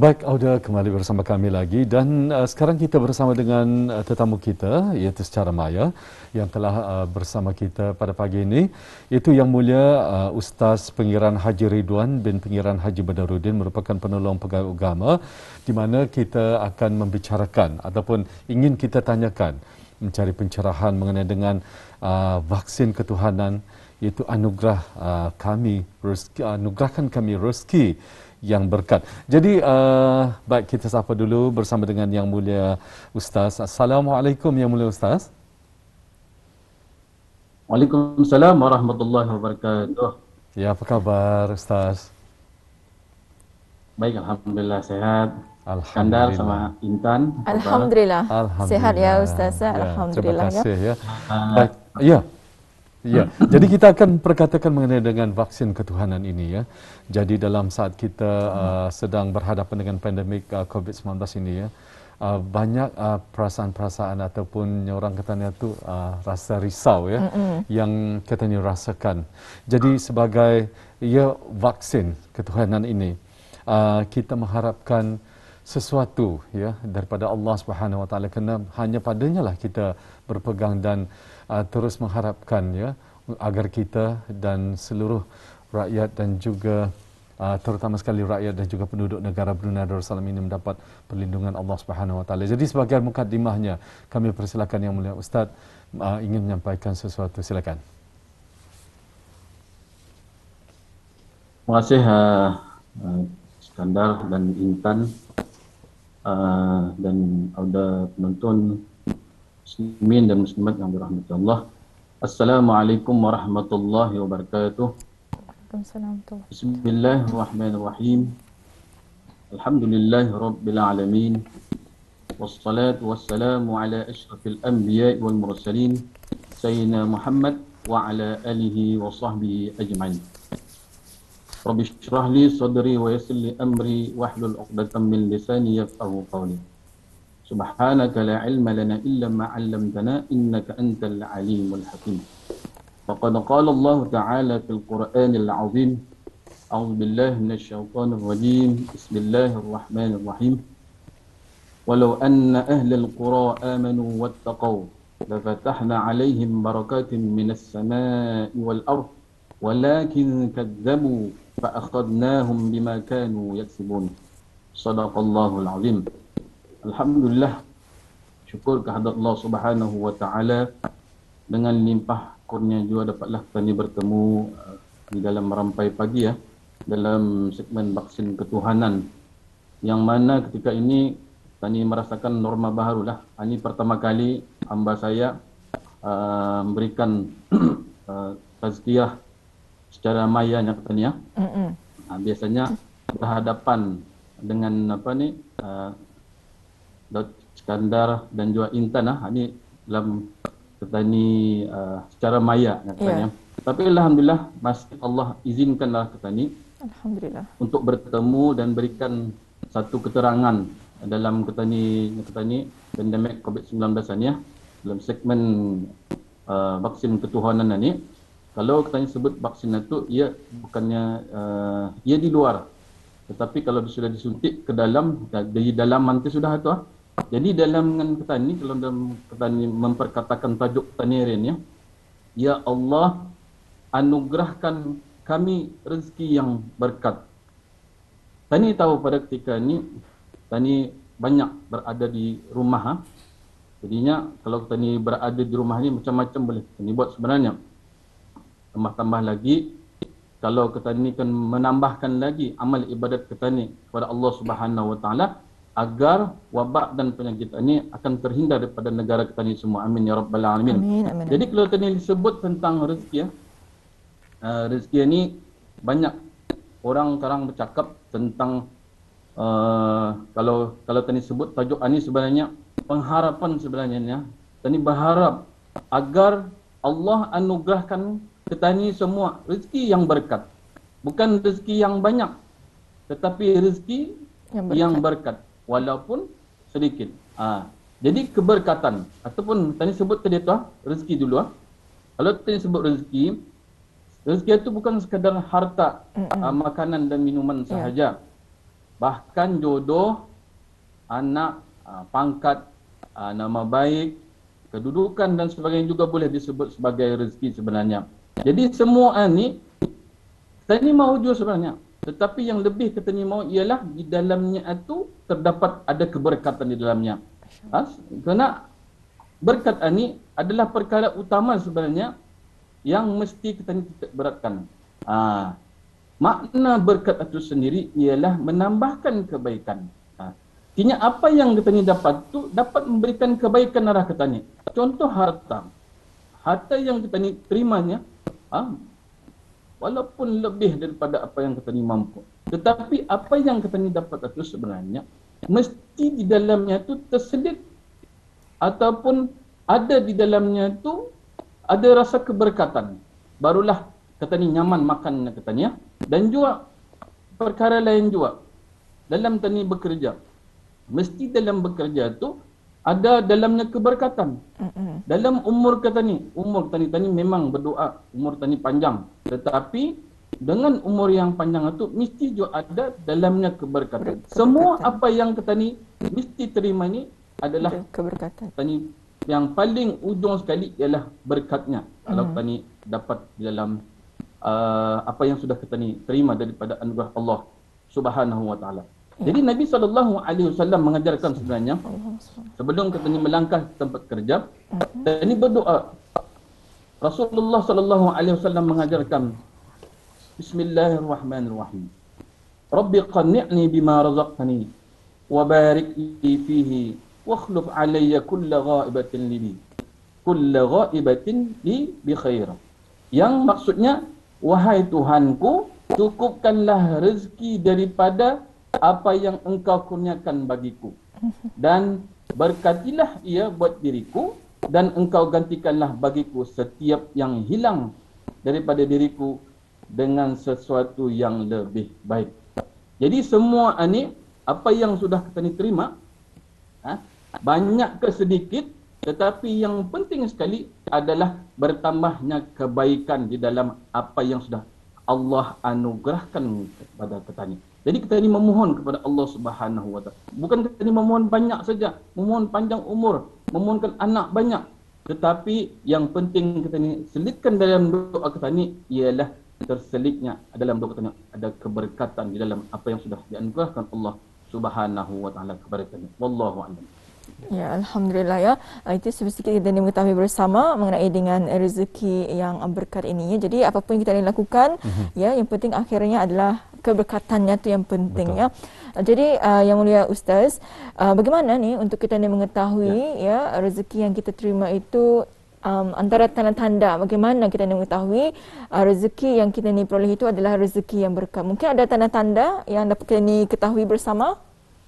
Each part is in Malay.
Baik, Auda kembali bersama kami lagi dan sekarang kita bersama dengan tetamu kita iaitu secara maya yang telah bersama kita pada pagi ini, iaitu Yang Mulia Ustaz Pengiran Haji Ridwan bin Pengiran Haji Badarudin, merupakan penolong pegawai agama, di mana kita akan membicarakan ataupun ingin kita tanyakan, mencari pencerahan mengenai dengan vaksin ketuhanan, iaitu anugerahkan kami rezeki yang berkat. Jadi baik, kita sapa dulu bersama dengan Yang Mulia Ustaz. Assalamualaikum Yang Mulia Ustaz. Waalaikumsalam warahmatullahi wabarakatuh. Ya, apa khabar Ustaz? Baik, alhamdulillah sehat. Skandar Alhamdulillah. sama Intan. Alhamdulillah. Alhamdulillah. Sehat ya Ustaz. Ya, Alhamdulillah terima kasih ya. Uh, Baik. Ya. Ya, jadi kita akan perkatakan mengenai dengan vaksin ketuhanan ini ya. Jadi dalam saat kita sedang berhadapan dengan pandemik COVID-19 ini ya, banyak perasaan-perasaan ataupun orang katanya tu rasa risau ya, yang katanya rasakan. Jadi sebagai vaksin ketuhanan ini, kita mengharapkan sesuatu ya daripada Allah Subhanahu Wa Taala, kerana hanya padanya lah kita berpegang dan terus mengharapkan ya agar kita dan seluruh rakyat dan juga terutama sekali rakyat dan juga penduduk negara Brunei Darussalam ini mendapat perlindungan Allah Subhanahu Wa Taala. Jadi sebagai mukadimahnya, kami persilakan Yang Mulia Ustaz ingin menyampaikan sesuatu, silakan. Terima kasih Skandar dan Intan dan ada penonton muslimin dan muslimat yang dirahmati Allah. Assalamualaikum warahmatullahi wabarakatuh. Waalaikumsalam. Bismillahirrahmanirrahim. Alhamdulillahi rabbil alamin. Wassalatu wassalamu ala asyrafil anbiya'i wal mursalin sayyidina Muhammad wa ala alihi wa sahbihi ajma'in. Rabbi shrah li sadri wa yassir li amri wahlul 'uqdatam min lisani yafqahu qawli. Subhanaka la ilma lana illa ma 'allamtana innaka antal alimul hakim. Faqad qala Allah Ta'ala fil Qur'anil 'azim. A'udzu billahi minasy syaithanir rajim. Bismillahirrahmanirrahim. Walau anna ahlal qura amanu wattaqau lafatahna 'alaihim barakatin minas samaa'i wal ardh walakin kadzabu fa'akhadnahum bima kanu yaksibun. Shadaqallahul 'azim. Alhamdulillah, syukur kehadrat Allah Subhanahu Wa Taala, dengan limpah kurnia juga dapatlah kami bertemu di dalam rampai pagi ya, dalam segmen vaksin ketuhanan, yang mana ketika ini kami merasakan norma barulah. Ini pertama kali hamba saya memberikan tazkiyah secara maya katanya. Biasanya berhadapan dengan Skandar dan juga Intan ini dalam ketani secara maya katanya. Tapi alhamdulillah masih Allah izinkanlah ketani untuk bertemu dan berikan satu keterangan dalam ketani pandemik COVID-19 ini ya, dalam segmen vaksin ketuhanan ini. Kalau ketani sebut vaksin itu, ia bukannya ia di luar, tetapi kalau sudah disuntik ke dalam, di dalam nanti sudah itu Jadi dalam petani, kalau dalam petani memperkatakan tajuk petani ini ya Allah anugerahkan kami rezeki yang berkat. Tani tahu pada ketika ini tani banyak berada di rumah jadinya kalau tani berada di rumah ini macam-macam boleh tani buat sebenarnya. Tambah-tambah lagi kalau petani kan menambahkan lagi amal ibadat petani kepada Allah Subhanahu Wa Taala, agar wabak dan penyakit ini akan terhindar daripada negara kita ini semua. Amin ya rabbal alamin. Amin, amin. Jadi kalau tadi disebut tentang rezeki rezeki ini banyak orang sekarang bercakap tentang kalau tadi sebut tajuk ini sebenarnya pengharapan sebenarnya ya. Tadi berharap agar Allah anugerahkan kita ini semua rezeki yang berkat. Bukan rezeki yang banyak, tetapi rezeki yang berkat. Walaupun sedikit. Jadi keberkatan ataupun tadi sebut tadi tu rezeki dulu. Kalau tadi sebut rezeki itu bukan sekadar harta, makanan dan minuman sahaja. bahkan jodoh, anak, pangkat, nama baik, kedudukan dan sebagainya juga boleh disebut sebagai rezeki sebenarnya. Jadi semua ni kita ni mahu juga sebenarnya. Tetapi yang lebih kita ni mahu ialah di dalamnya itu terdapat ada keberkatan di dalamnya. Kerana berkat ni adalah perkara utama sebenarnya yang mesti kita ni titik beratkan. Makna berkat itu sendiri ialah menambahkan kebaikan. Artinya apa yang kita ni dapat tu dapat memberikan kebaikan arah kita ni. Contoh harta. Harta yang kita ni terimanya, walaupun lebih daripada apa yang kita ni mampu. Tetapi apa yang kita ni dapat itu sebenarnya mesti di dalamnya tu terselit ataupun ada di dalamnya tu ada rasa keberkatan. Barulah kita ni nyaman makan kita ni ya. Dan juga perkara lain juga dalam tani bekerja. Mesti dalam bekerja tu ada dalamnya keberkatan. Dalam umur kita ni tani memang berdoa umur tani panjang. Tetapi dengan umur yang panjang itu mesti juga ada dalamnya keberkatan. Semua apa yang kita ni mesti terima ni adalah keberkatan. Tani yang paling ujung sekali ialah berkatnya. Kalau kita ni dapat di dalam apa yang sudah kita ni terima daripada anugerah Allah Subhanahu wa taala. Jadi Nabi SAW mengajarkan sebenarnya sebelum kita ni melangkah ke tempat kerja, dan ini berdoa. Rasulullah SAW mengajarkan Bismillahirrahmanirrahim. Rabbi qanni'ni bima razaqtani wa barik li fihi wa akhluf alayya kulla ghaibatin li bi khair. Yang maksudnya, wahai Tuhanku, cukupkanlah rezeki daripada apa yang engkau kurniakan bagiku, dan berkatilah ia buat diriku, dan engkau gantikanlah bagiku setiap yang hilang daripada diriku dengan sesuatu yang lebih baik. Jadi semua ini apa yang sudah kita ni terima, banyak ke sedikit, tetapi yang penting sekali adalah bertambahnya kebaikan di dalam apa yang sudah Allah anugerahkan kepada kita ni. Jadi kita ni memohon kepada Allah Subhanahu wa taala. Bukan kita ni memohon banyak saja, memohon panjang umur, memohonkan anak banyak. Tetapi yang penting kita ni selitkan dalam doa kita ni ialah terselitnya dalam doa kita ni ada keberkatan di dalam apa yang sudah dianugerahkan Allah Subhanahu wa taala kepada kita. Wallahu a'lam. Ya, Alhamdulillah ya. Itu sedikit kita mengetahui bersama mengenai dengan rezeki yang berkat ini. Jadi apapun yang kita lakukan, ya, yang penting akhirnya adalah keberkatannya tu yang penting. Betul. Ya. Jadi Yang Mulia Ustaz, bagaimana ni untuk kita ni mengetahui ya rezeki yang kita terima itu, antara tanda-tanda bagaimana kita ni mengetahui rezeki yang kita ni peroleh itu adalah rezeki yang berkat. Mungkin ada tanda-tanda yang dapat kita ni ketahui bersama?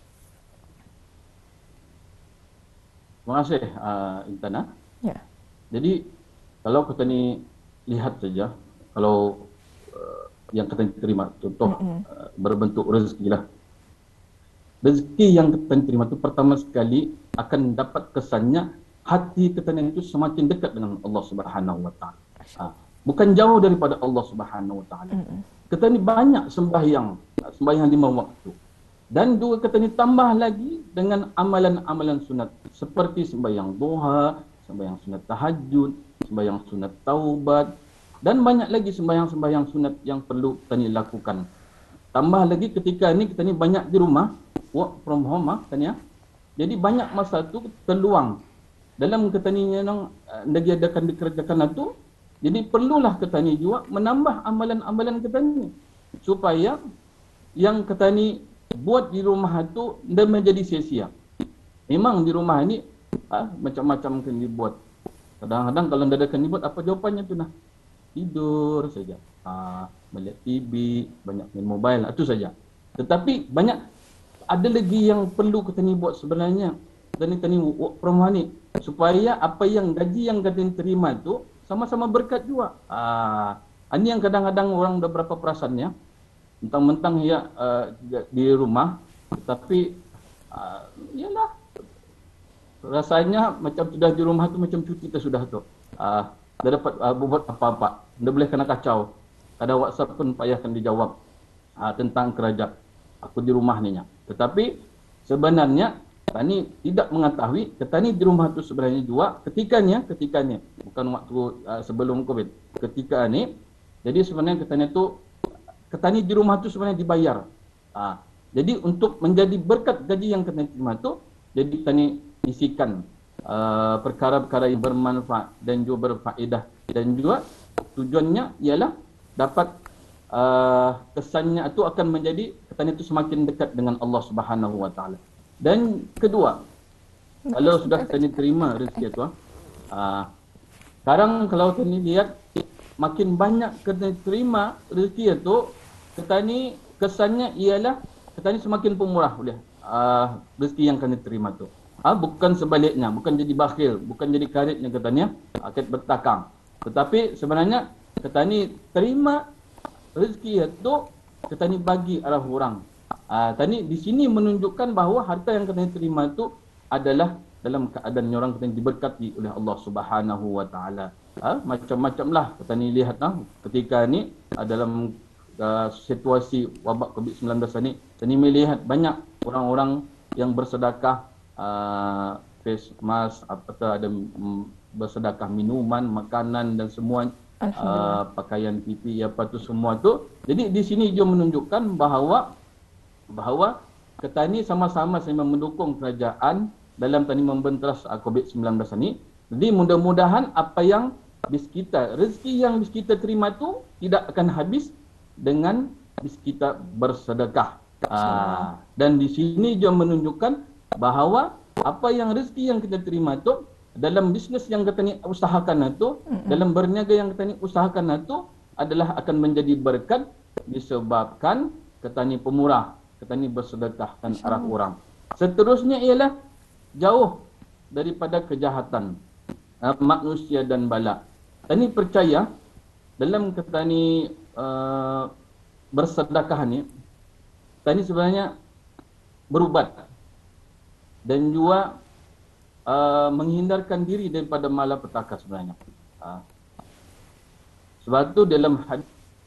Terima kasih Intana. Ya. Jadi kalau kita ni lihat saja, kalau yang kita terima contoh berbentuk rezeki lah. Rezeki yang kita terima itu pertama sekali akan dapat kesannya hati kita itu semakin dekat dengan Allah Subhanahu wa taala. Bukan jauh daripada Allah Subhanahu wa taala. Kita ni banyak sembahyang 5 waktu. Dan juga kita ni tambah lagi dengan amalan-amalan sunat seperti sembahyang duha, sembahyang sunat tahajud, sembahyang sunat taubat, dan banyak lagi sembahyang-sembahyang sunat yang perlu kita ni lakukan. Tambah lagi ketika ni kita ni banyak di rumah, work from home kan ya. Jadi banyak masa tu terluang dalam kita ni yang diadakan dikerjakan itu. Jadi perlulah kita ni juga menambah amalan-amalan kita ni supaya yang kita ni buat di rumah itu dan menjadi sia-sia. Memang di rumah ini macam-macam kena dibuat. Kadang-kadang kalau dadakan dibuat, apa jawapannya tu nah? Tidur saja. Melihat TV, banyak main mobile, itu saja. Tetapi banyak ada lagi yang perlu kita ni buat sebenarnya. Kita ni work from home ni supaya apa yang gaji yang kita terima tu sama-sama berkat juga. Ini yang kadang-kadang orang dah berapa perasannya. Mentang-mentang ya di rumah, tapi iyalah rasanya macam sudah di rumah tu macam cuti kita sudah tu. Dah dapat buat apa-apa, dah boleh kena kacau. Ada WhatsApp pun payahkan dijawab tentang kerja. aku di rumah ni. Tetapi sebenarnya petani tidak mengetahui petani di rumah tu sebenarnya juga ketikanya bukan waktu sebelum Covid. Ketika ni jadi sebenarnya petani di rumah tu sebenarnya dibayar. Jadi untuk menjadi berkat gaji yang petani terima tu, jadi petani isikan perkara-perkara yang bermanfaat dan juga berfaedah, dan juga tujuannya ialah dapat kesannya itu akan menjadi petani itu semakin dekat dengan Allah Subhanahu Wa Taala. Dan kedua, kalau sudah petani terima rezeki itu, sekarang kalau petani lihat makin banyak petani terima rezeki itu, petani kesannya ialah petani semakin pemurah oleh rezeki yang petani terima tu. Bukan sebaliknya, bukan jadi bakhil, bukan jadi karitnya katanya, akan bertakang. Tetapi sebenarnya petani terima rezeki itu, petani bagi arah orang. Tadi di sini menunjukkan bahawa harta yang petani terima itu adalah dalam keadaan orang petani diberkati oleh Allah Subhanahu Wa Taala. Macam-macamlah petani lihat ketika ni dalam situasi wabak COVID-19 ni, petani melihat banyak orang-orang yang bersedekah face mask, apatah ada bersedekah minuman, makanan dan semua, pakaian pipi apa tu semua tu. Jadi di sini dia menunjukkan bahawa petani sama-sama mendukung kerajaan dalam tani membenteras COVID-19 ini. Jadi mudah-mudahan apa yang rezeki yang kita terima tu tidak akan habis dengan kita bersedekah. Dan di sini dia menunjukkan bahawa apa yang rezeki yang kita terima tu dalam bisnes yang kita ni usahakan itu, dalam berniaga yang kita ni usahakan itu adalah akan menjadi berkat disebabkan kita ni pemurah, kita ni bersedekahkan arah orang. Seterusnya ialah jauh daripada kejahatan manusia dan bala. Kita ni percaya dalam kita ni bersedekah ni, kita ni sebenarnya berubat dan juga menghindarkan diri daripada malapetaka sebenarnya. Sebab itu dalam hadis,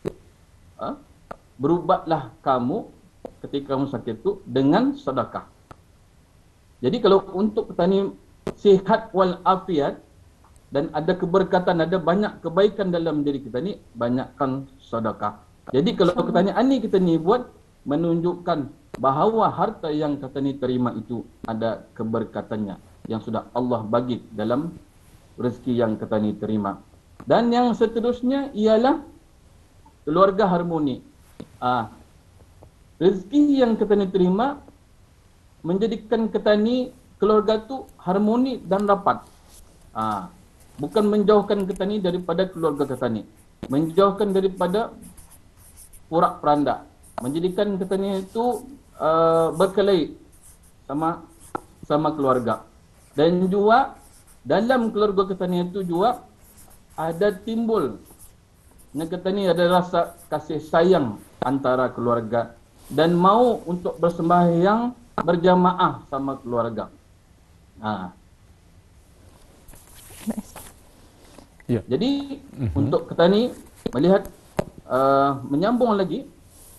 berubatlah kamu ketika kamu sakit itu dengan sedekah. Jadi kalau untuk petani sihat wal afiat dan ada keberkatan, ada banyak kebaikan dalam diri kita ni, banyakkan sedekah. Jadi kalau petani ani kita ni buat, menunjukkan bahawa harta yang kita ni terima itu ada keberkatannya yang sudah Allah bagi dalam rezeki yang kita ni terima. Dan yang seterusnya ialah keluarga harmoni. Rezeki yang kita ni terima menjadikan kita ni keluarga tu harmoni dan rapat. Bukan menjauhkan kita ni daripada keluarga kita ni, menjauhkan daripada porak peranda, menjadikan kita ni itu berkelahi sama keluarga. Dan juga dalam keluarga kita ni itu juga ada timbul kita ni ada rasa kasih sayang antara keluarga dan mau untuk bersembahyang berjamaah sama keluarga. Ya. Jadi untuk kita ni melihat menyambung lagi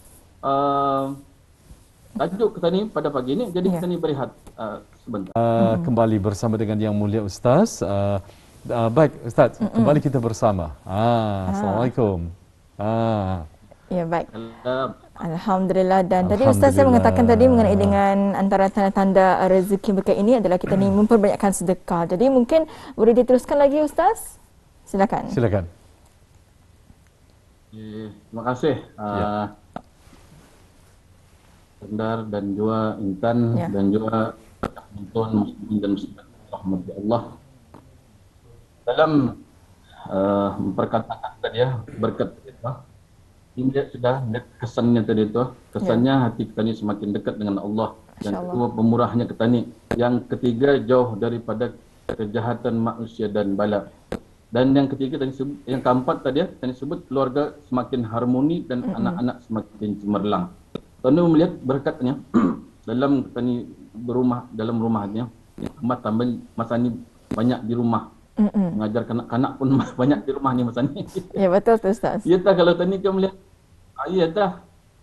tajuk kita ni pada pagi ni, jadi kita ni berehat sebentar. Kembali bersama dengan Yang Mulia Ustaz. Baik Ustaz, kembali kita bersama. Assalamualaikum. Ya, baik. Alhamdulillah. Dan tadi Ustaz saya mengatakan tadi mengenai dengan antara tanda-tanda rezeki berkat ini adalah kita ni memperbanyakkan sedekah. Jadi mungkin boleh diteruskan lagi Ustaz? Silakan. Silakan. Terima kasih. Sendar dan juga Intan dan juga penonton muslimin dan muslimat rahmati Allah. Dalam memperkatakan tadi berkat itu, ini sudah kesannya tadi itu, kesannya hati kita ni semakin dekat dengan Allah. Dan kedua, pemurahnya kita ni. Yang ketiga, jauh daripada kejahatan manusia dan bala. Dan yang ketiga tadi sebut, yang keempat tadi tadi sebut keluarga semakin harmoni dan anak-anak semakin cemerlang. Tuan melihat berkatnya dalam kita ni berumah, dalam rumahnya. Amat tambah masa ni banyak di rumah. Mengajar kanak-kanak pun banyak di rumah ni masa ni. Ya, betul tu Ustaz. Ya tak, kalau tadi kita melihat, ya tak,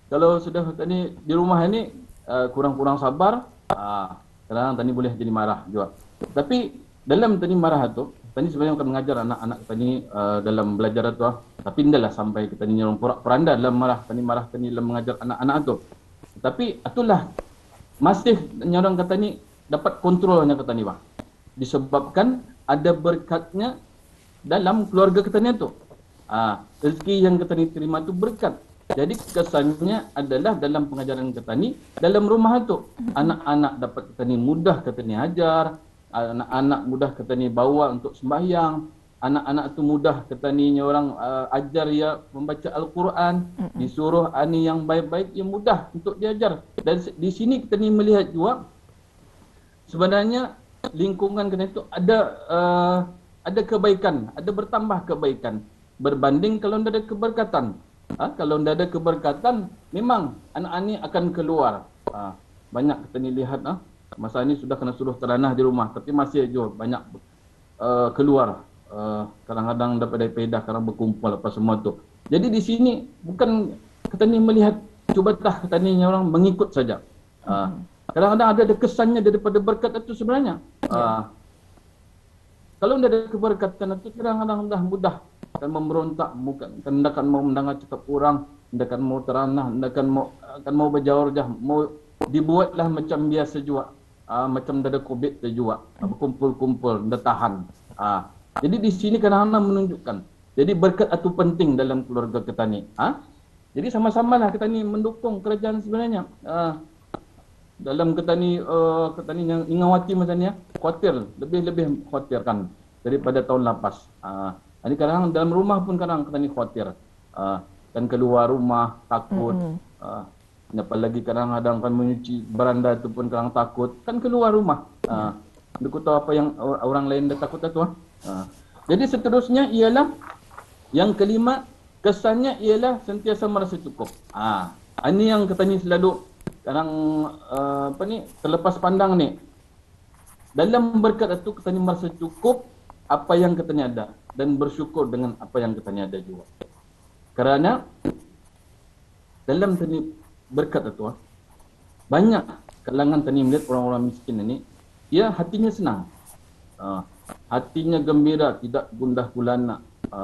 kalau sudah tani di rumah ini kurang-kurang sabar, kadang tani boleh jadi marah juga. Tapi dalam tani marah itu, tani sebenarnya akan mengajar anak-anak tani dalam belajar itu, tapi tidaklah sampai kita ni nyerong peranda dalam marah tani dalam mengajar anak-anak itu. Tapi itulah masih nyorang kata ni dapat kontrolnya kata ni bang. Disebabkan ada berkatnya dalam keluarga kita ni tu. Rezeki yang kita ni terima tu berkat. Jadi kesannya adalah dalam pengajaran kita ni dalam rumah tu anak-anak dapat kita ni mudah kita ni ajar, anak-anak mudah kita ni bawa untuk sembahyang, anak-anak tu mudah kita ni orang ajar ya membaca Al-Quran, disuruh ani yang baik-baik yang mudah untuk diajar. Dan di sini kita ni melihat juga sebenarnya lingkungan kita itu ada kebaikan, ada bertambah kebaikan berbanding kalau tidak ada keberkatan. Kalau tidak ada keberkatan, memang anak-anak ni akan keluar. Banyak kita ni lihat, masa ni sudah kena suruh teranah di rumah, tapi masih juga banyak keluar. Kadang-kadang dapat dari pedah, kadang berkumpul apa semua tu. Jadi di sini bukan kita ni melihat cubatlah kita ni orang mengikut saja. Kadang-kadang ada kesannya daripada berkat itu sebenarnya. Kalau tidak ada keberkatan itu kadang-kadang dah mudah akan memberontak, akan mau mendengar cakap orang, akan mau teranah, akan mau berjauh-jauh, mau dibuatlah macam biasa juga, macam ada COVID juga, berkumpul-kumpul, dah tahan. Jadi di sini kadang-kadang menunjukkan, jadi berkat itu penting dalam keluarga kita ni. Jadi sama-sama lah kita ni mendukung kerajaan sebenarnya. Dalam kita ni yang ingawati macamnya, khawatir, lebih khawatirkan daripada tahun lepas. Ini kadang dalam rumah pun kadang kita ni khawatir. Dan keluar rumah takut. Apalagi kadang-kadang kan menyuci beranda itu pun kadang takut. Kan keluar rumah. Aku tahu apa yang orang lain dah takut itu. Jadi seterusnya ialah yang kelima, kesannya ialah sentiasa merasa cukup. Ini yang kita ni selalu kadang terlepas pandang ni. Dalam berkat itu kita ni merasa cukup apa yang kita ni ada dan bersyukur dengan apa yang kita ni ada juga. Kerana dalam tani berkat itu banyak kalangan tani melihat orang-orang miskin ini, ia hatinya senang, hatinya gembira, tidak gundah gulana,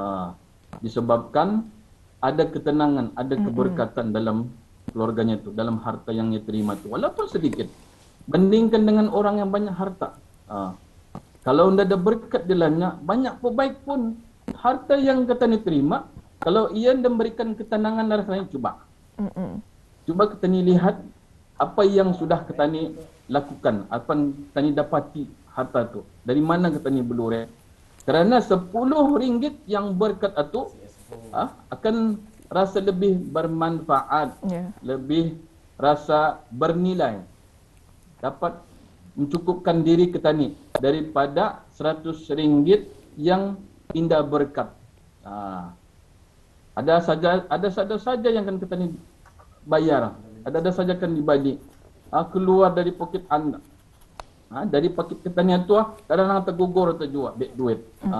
disebabkan ada ketenangan, ada keberkatan dalam keluarganya itu, dalam harta yang ia terima itu, walaupun sedikit. Bandingkan dengan orang yang banyak harta. Kalau tidak ada berkat di dalamnya, banyak baik pun harta yang kita ni terima, kalau ia memberikan ketenangan rasanya, cuba. Cuba kita ni lihat apa yang sudah kita ni lakukan, apa yang kita ni dapati harta tu. Dari mana kita ni berlurek. Kerana RM10 yang berkat itu akan rasa lebih bermanfaat, lebih rasa bernilai. Dapat mencukupkan diri kita ni daripada RM100 yang indah berkat. Ada saja yang akan kita ni bayar, ada saja akan dibagi, keluar dari poket anda, dari poket kita ni tu, kadang-kadang tergugur atau juga duit.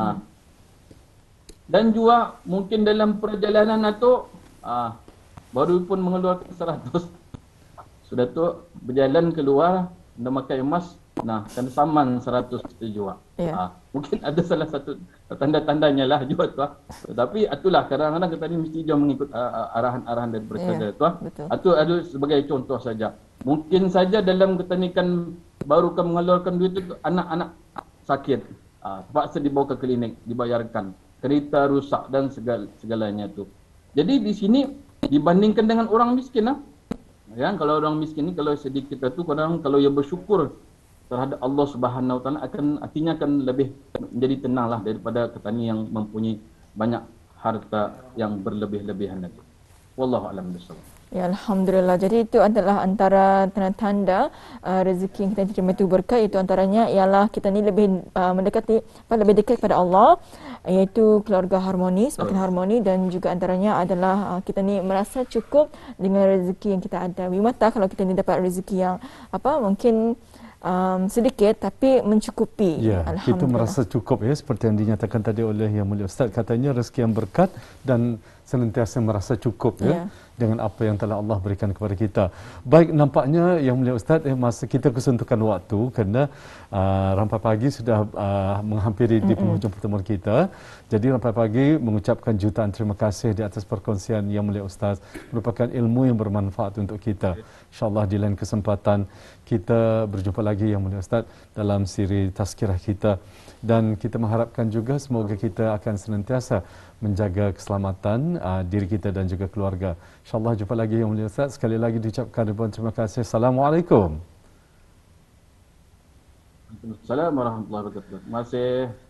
Dan juga mungkin dalam perjalanan itu baru pun mengeluarkan 100, sudah tu berjalan keluar dah makan emas, kan saman 100 itu juga. Mungkin ada salah satu tanda-tandanya lah juga tu. Tapi itulah kadang-kadang kita ni mesti juga mengikut arahan-arahan dari presiden tu. Itu ada sebagai contoh saja. Mungkin saja dalam kita ni kan baru kan mengeluarkan duit itu, anak-anak sakit, paksa dibawa ke klinik, dibayarkan, kereta rusak dan segalanya tu. Jadi di sini dibandingkan dengan orang miskin kalau orang miskin ni kalau sedikit tu kadang kalau ia bersyukur terhadap Allah Subhanahu Wa Taala artinya akan lebih menjadi tenanglah daripada petani yang mempunyai banyak harta yang berlebih-lebihan lagi. Wallahu a'lam bishawab. Ya, Alhamdulillah. Jadi itu adalah antara tanda-tanda rezeki yang kita terima itu berkat. Itu antaranya ialah kita ni lebih lebih dekat kepada Allah, iaitu keluarga harmonis, makin harmoni, dan juga antaranya adalah kita ni merasa cukup dengan rezeki yang kita ada. Bimata kalau kita ni dapat rezeki yang mungkin sedikit tapi mencukupi. Ya, kita Alhamdulillah. merasa cukup ya, seperti yang dinyatakan tadi oleh Yang Mulia Ustaz, katanya rezeki yang berkat dan senantiasa merasa cukup ya, dengan apa yang telah Allah berikan kepada kita. Baik, nampaknya Yang Mulia Ustaz masa kita kesentukan waktu kerana Rampai Pagi sudah menghampiri di penghujung pertemuan kita. Jadi Rampai Pagi mengucapkan jutaan terima kasih di atas perkongsian Yang Mulia Ustaz. Merupakan ilmu yang bermanfaat untuk kita. InsyaAllah di lain kesempatan kita berjumpa lagi Yang Mulia Ustaz dalam siri tazkirah kita, dan kita mengharapkan juga semoga kita akan senantiasa menjaga keselamatan diri kita dan juga keluarga. InsyaAllah jumpa lagi Yang Mulia Ustaz. Sekali lagi diucapkan ribuan terima kasih. Assalamualaikum. Waalaikumsalam warahmatullahi wabarakatuh. Terima kasih.